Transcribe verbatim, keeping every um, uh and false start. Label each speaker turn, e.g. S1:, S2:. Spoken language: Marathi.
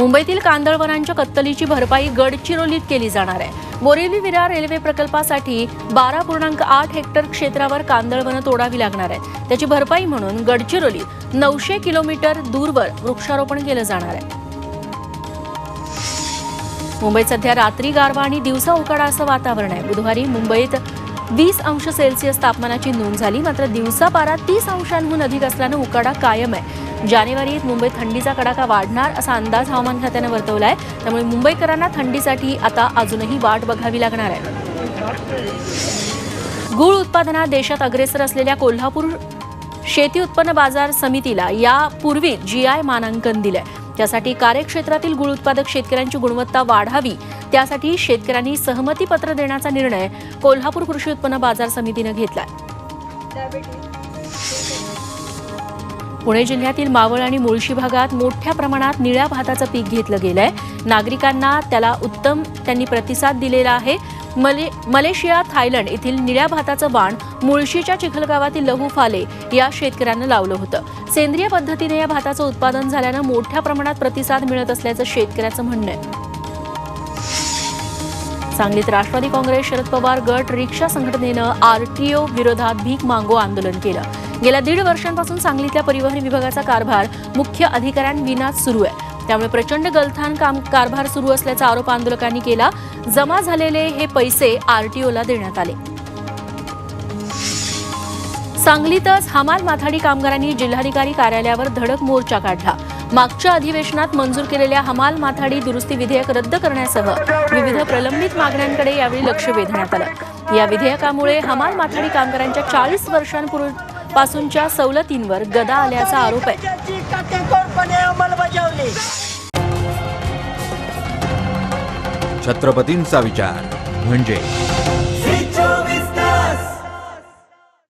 S1: मुंबईतील कांदळवनांच्या कत्तलीची भरपाई गडचिरोलीत केली जाणार आहे। बोरिवली विरार रेल्वे प्रकल्पासाठी बारा पूर्णांक आठ हेक्टर क्षेत्रावर कांदळवनं तोडावी लागणार आहे। त्याची भरपाई म्हणून गडचिरोलीत नऊशे किलोमीटर दूरवर वृक्षारोपण केलं जाणार आहे। मुंबईत सध्या रात्री गारवा आणि दिवसा उकाडा असं वातावरण आहे। बुधवारी मुंबईत वीस अंश सेल्सिअस तापमानाची नोंद झाली, मात्र दिवसा पारा तीस अंशांहून अधिक असल्यानं उकाडा कायम आहे। जानेवारीत मुंबईत थंडीचा कडाका वाढणार असा अंदाज हवामान खात्यानं वर्तवलाय, त्यामुळे मुंबईकरांना थंडीसाठी आता अजूनही वाट बघावी लागणार आहे। गूळ उत्पादनात देशात अग्रेसर असलेल्या कोल्हापूर शेती उत्पन्न बाजार समितीला यापूर्वी जीआय मानांकन दिलंय। त्यासाठी कार्यक्षेत्रातील गूळ उत्पादक शेतकऱ्यांची गुणवत्ता वाढावी, त्यासाठी शेतकऱ्यांनी सहमती पत्र देण्याचा निर्णय कोल्हापूर कृषी उत्पन्न बाजार समितीने घेतलाय। पुणे जिल्ह्यातील मावळ आणि मुळशी भागात मोठ्या प्रमाणात निळ्या भाताचं पीक घेतलं गेलंय। नागरिकांना त्याला उत्तम त्यांनी प्रतिसाद दिलेला आहे। मले मलेशिया थायलंड येथील निळ्या भाताचं वाण मुळशीच्या चिखलगावातील लहू फाले या शेतकऱ्यांना लावलं होतं। सेंद्रिय पद्धतीने या भाताचं उत्पादन झाल्यानं मोठ्या प्रमाणात प्रतिसाद मिळत असल्याचं शेतकऱ्याचं म्हणणं आहे। सांगलीत राष्ट्रवादी काँग्रेस शरद पवार गट रिक्षा संघटनेनं आरटीओ विरोधात भीक मागो आंदोलन केलं। गेल्या दीड वर्षांपासून सांगलीतल्या परिवहन विभागाचा कारभार मुख्य अधिकाऱ्यांविनाच सुरू आहे, त्यामुळे प्रचंड गलथान काम कारभार सुरू असल्याचा आरोप आंदोलकांनी केला। जमा झालेले हे पैसे आरटीओला देण्यात आले। सांगलीतच हमाल माथाडी कामगारांनी जिल्हाधिकारी कार्यालयावर धडक मोर्चा काढला। मागच्या अधिवेशनात मंजूर केलेल्या हमाल माथाडी दुरुस्ती विधेयक रद्द करण्यासह विविध प्रलंबित मागण्यांकडे यावेळी लक्ष वेधण्यात आलं। या विधेयकामुळे हमाल माथाडी कामगारांच्या चाळीस वर्षांपूर्वीपासूनच्या सवलतींवर गदा आल्याचा आरोप आहे।
S2: छत्रपतींचा विचार म्हणजे